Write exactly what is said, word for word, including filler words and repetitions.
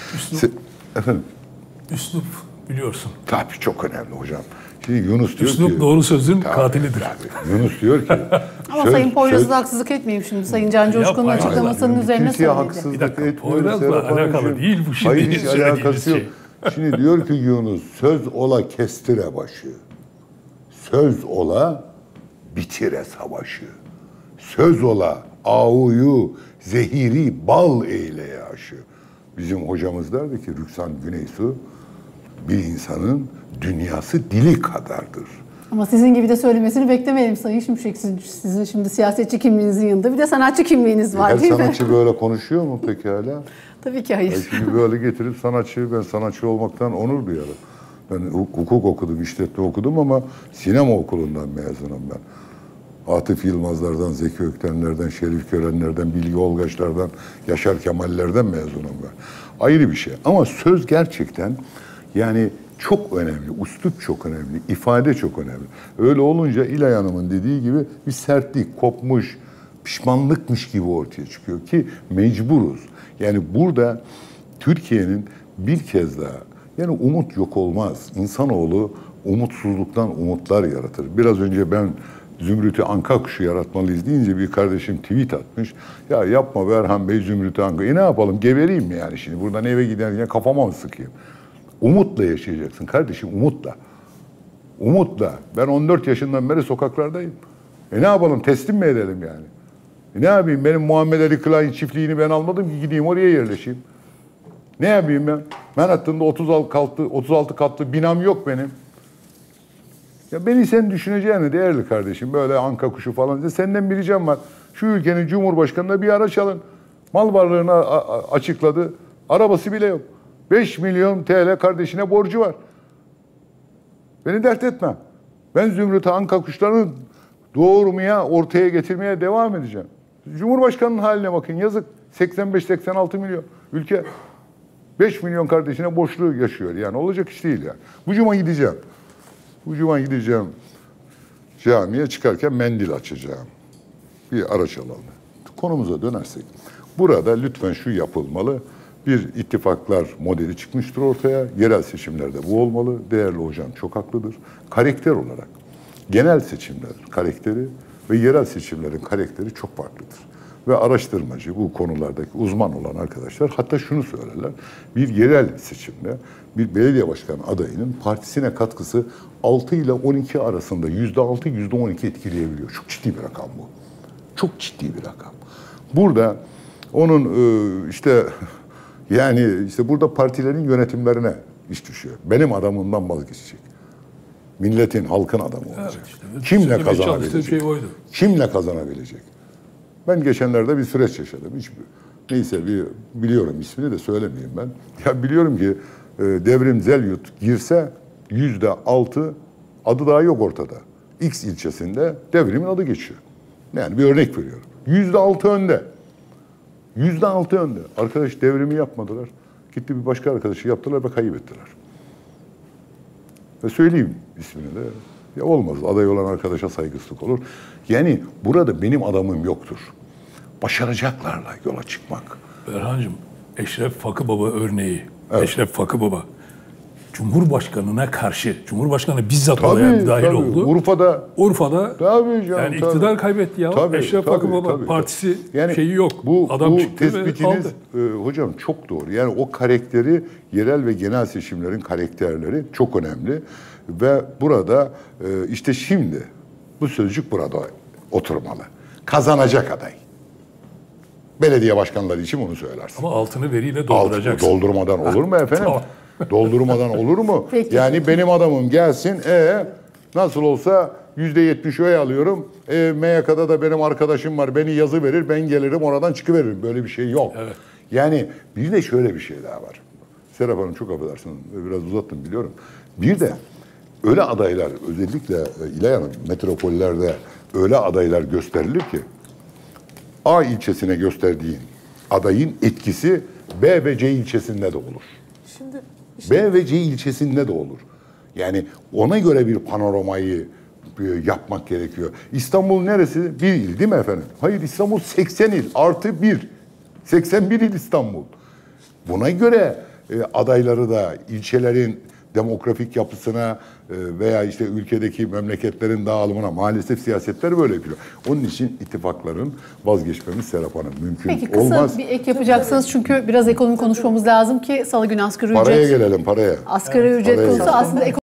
Üslup, efendim? Üslup biliyorsun. Tabii çok önemli hocam. Şimdi Yunus diyor Üslup, ki... Üslup doğru sözün tabii, katilidir. Tabii. Yunus diyor ki... Ama söz, Sayın Poyraz'a haksızlık etmeyeyim şimdi. Sayın Can Coşkun'un açıklamasının yani, üzerine söyledi. haksızlık bir dakika, Poyraz'la alakalı değil bu şimdi. Hayır, hiç alakası yok. Şimdi diyor ki Yunus, söz ola kestire başı. Söz ola bitire savaşı. Söz ola ağuyu zehiri bal eyleye aşı. Bizim hocamız derdi ki Rüksan Güneysu, bir insanın dünyası dili kadardır. Ama sizin gibi de söylemesini beklemeyelim Sayın Şimşek. Sizin şimdi siyasetçi kimliğinizin yanında bir de sanatçı kimliğiniz var. Her değil mi? Her sanatçı böyle konuşuyor mu peki hala? Tabii ki hayır. Şimdi böyle getirip sanatçı, ben sanatçı olmaktan onur duyarım. Ben hukuk okudum, işletme okudum ama sinema okulundan mezunum ben. Atıf Yılmazlardan, Zeki Öktenlerden, Şerif Görenlerden, Bilge Olgaçlardan, Yaşar Kemallerden mezunum ben. Ayrı bir şey. Ama söz gerçekten yani çok önemli, üslup çok önemli, ifade çok önemli. Öyle olunca İlay Hanım'ın dediği gibi bir sertlik, kopmuş, pişmanlıkmış gibi ortaya çıkıyor ki mecburuz. Yani burada Türkiye'nin bir kez daha, yani umut yok olmaz. İnsanoğlu umutsuzluktan umutlar yaratır. Biraz önce ben Zümrüt'ü anka kuşu yaratmalıyız deyince bir kardeşim tweet atmış. Ya yapma be Erhan Bey, Zümrüt'ü anka. E ne yapalım, gebereyim mi yani şimdi? Buradan eve giderken kafama mı sıkayım? Umutla yaşayacaksın kardeşim, umutla. Umutla. Ben on dört yaşından beri sokaklardayım. E ne yapalım, teslim mi edelim yani? E ne yapayım, benim Muhammed Ali Kılay'ın çiftliğini ben almadım ki gideyim oraya yerleşeyim. Ne yapayım ben? Manhattan'da otuz altı katlı binam yok benim. Ya beni sen düşüneceğine değerli kardeşim, böyle anka kuşu falan. Senden bir ricam var. Şu ülkenin Cumhurbaşkanı'na bir araç alın. Mal varlığını açıkladı. Arabası bile yok. beş milyon T L kardeşine borcu var. Beni dert etme. Ben Zümrüt'e anka kuşlarını doğurmaya, ortaya getirmeye devam edeceğim. Cumhurbaşkanının haline bakın, yazık. seksen beş seksen altı milyon ülke. beş milyon kardeşine borçlu yaşıyor. Yani olacak iş değil yani. Bu cuma gideceğim. Bu cuma gideceğim camiye, çıkarken mendil açacağım. Bir araç alalım. Konumuza dönersek. Burada lütfen şu yapılmalı. Bir ittifaklar modeli çıkmıştır ortaya. Yerel seçimlerde bu olmalı. Değerli hocam çok haklıdır. Karakter olarak genel seçimler karakteri ve yerel seçimlerin karakteri çok farklıdır. Ve araştırmacı, bu konulardaki uzman olan arkadaşlar hatta şunu söylerler. Bir yerel seçimde bir belediye başkanı adayının partisine katkısı altı ile on iki arasında yüzde altı yüzde on iki etkileyebiliyor. Çok ciddi bir rakam bu. Çok ciddi bir rakam. Burada onun işte yani işte burada partilerin yönetimlerine iş düşüyor. Benim adamımdan vazgeçecek. Milletin, halkın adamı olacak. Evet, işte, kimle kazanabilecek? Şey kimle kazanabilecek? Ben geçenlerde bir süreç yaşadım. Hiç, neyse bir biliyorum, ismini de söylemeyeyim ben. Ya biliyorum ki e, Devrim Zelyut girse yüzde altı adı daha yok ortada. X ilçesinde Devrim'in adı geçiyor. Yani bir örnek veriyorum. Yüzde altı önde. Yüzde altı önde. Arkadaş Devrim'i yapmadılar. Gitti bir başka arkadaşı yaptılar ve kaybettiler. Ve söyleyeyim ismini de. Ya olmaz. Aday olan arkadaşa saygısızlık olur. Yani burada benim adamım yoktur. Başaracaklarla yola çıkmak. Erhan'cığım, Eşref Fakı Baba örneği. Evet. Eşref Fakı Baba. Cumhurbaşkanına karşı, Cumhurbaşkanı bizzat tabii, olaya dahil tabii. oldu. Urfa'da. Urfa'da. Tabii canım. Yani tabii. iktidar kaybetti ya. Tabii, Eşref tabii, Fakı Baba tabii, partisi yani şeyi yok. Bu, Adam bu çıktı tespitiniz ve aldı. E, hocam çok doğru. Yani o karakteri, yerel ve genel seçimlerin karakterleri çok önemli. Ve burada e, işte şimdi bu sözcük burada oturmalı. Kazanacak aday. Belediye başkanları için bunu söylersin. Ama altını veriyle dolduracaksın. Alt, doldurmadan olur mu efendim? Tamam. Doldurmadan olur mu? Peki. Yani benim adamım gelsin, e nasıl olsa yüzde yetmiş oy alıyorum. E, M Y K'da da benim arkadaşım var, beni yazı verir, ben gelirim oradan çıkıveririm. Böyle bir şey yok. Evet. Yani bir de şöyle bir şey daha var. Serap Hanım çok affedersin, biraz uzattım biliyorum. Bir de öyle adaylar, özellikle İlay Hanım, metropollerde öyle adaylar gösterilir ki A ilçesine gösterdiğin adayın etkisi B ve C ilçesinde de olur. Şimdi B ve C ilçesinde de olur. Yani ona göre bir panoramayı yapmak gerekiyor. İstanbul neresi? Bir il değil mi efendim? Hayır, İstanbul seksen il artı bir. seksen bir il İstanbul. Buna göre e, adayları da ilçelerin demografik yapısına e, veya işte ülkedeki memleketlerin dağılımına maalesef siyasetler böyle yapıyor. Onun için ittifakların vazgeçmemiz Serap Hanım mümkün Peki kısa olmaz. bir ek yapacaksınız çünkü biraz ekonomi konuşmamız lazım ki Salı günü asgari ücret. Paraya gelelim paraya. Asgari ücret paraya konusu gelelim. aslında ekonomi